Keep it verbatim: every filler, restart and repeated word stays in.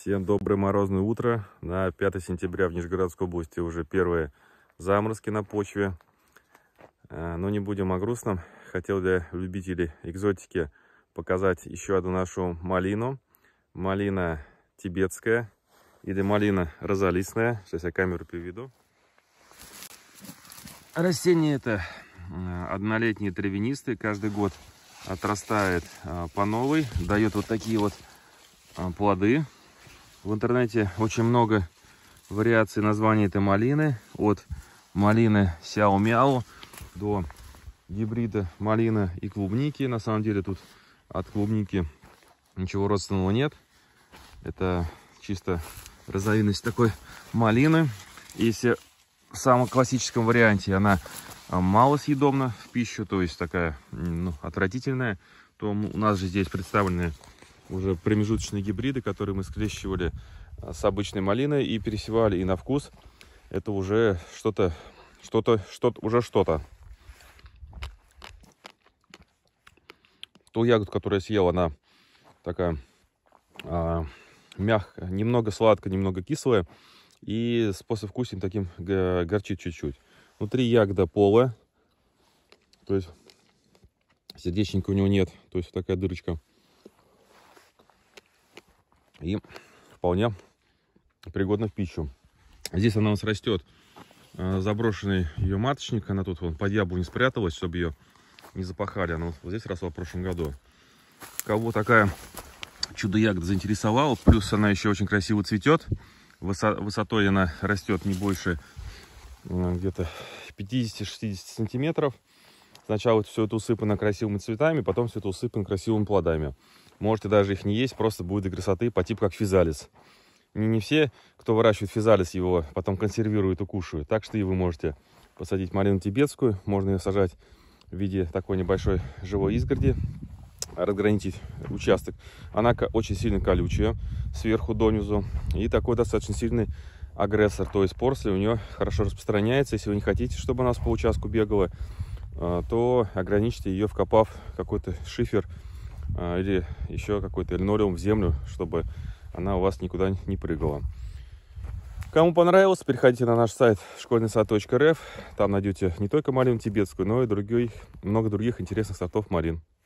Всем доброе морозное утро. На пятое сентября в Нижегородской области уже первые заморозки на почве. Но не будем о грустном. Хотел для любителей экзотики показать еще одну нашу малину. Малина тибетская или малина розалистная. Сейчас я камеру приведу. Растение это однолетние травянистые. Каждый год отрастает по новой. Дает вот такие вот плоды. В интернете очень много вариаций названия этой малины. От малины сяо-мяо до гибрида малина и клубники. На самом деле тут от клубники ничего родственного нет. Это чисто разновидность такой малины. Если в самом классическом варианте она малосъедобна в пищу, то есть такая ну, отвратительная, то у нас же здесь представлены уже промежуточные гибриды, которые мы скрещивали с обычной малиной и пересевали. И на вкус это уже что-то, что-то, что-то, уже что-то. Ту ягоду, которую я съел, она такая а, мягкая, немного сладкая, немного кислая. И с послевкусием таким горчит чуть-чуть. Внутри ягода полая. То есть сердечника у него нет. То есть такая дырочка. И вполне пригодна в пищу. Здесь она у нас растет. Заброшенный ее маточник. Она тут вон, под яблоню спряталась, чтобы ее не запахали. Она вот здесь росла в прошлом году. Кого такая чудо-ягода заинтересовала. Плюс она еще очень красиво цветет. Высотой она растет не больше где-то пятидесяти-шестидесяти сантиметров. Сначала все это усыпано красивыми цветами, потом все это усыпано красивыми плодами. Можете даже их не есть, просто будет для красоты, по типу как физалис. Не, не все, кто выращивает физалис, его потом консервируют и кушают. Так что и вы можете посадить малину тибетскую. Можно ее сажать в виде такой небольшой живой изгороди, разграничить участок. Она очень сильно колючая, сверху донизу. И такой достаточно сильный агрессор. То есть поросль у нее хорошо распространяется. Если вы не хотите, чтобы она по участку бегала, то ограничьте ее, вкопав какой-то шифер или еще какой-то линолеум в землю, чтобы она у вас никуда не прыгала. Кому понравилось, переходите на наш сайт школьный сад точка рф. Там найдете не только малину тибетскую, но и других, много других интересных сортов малин.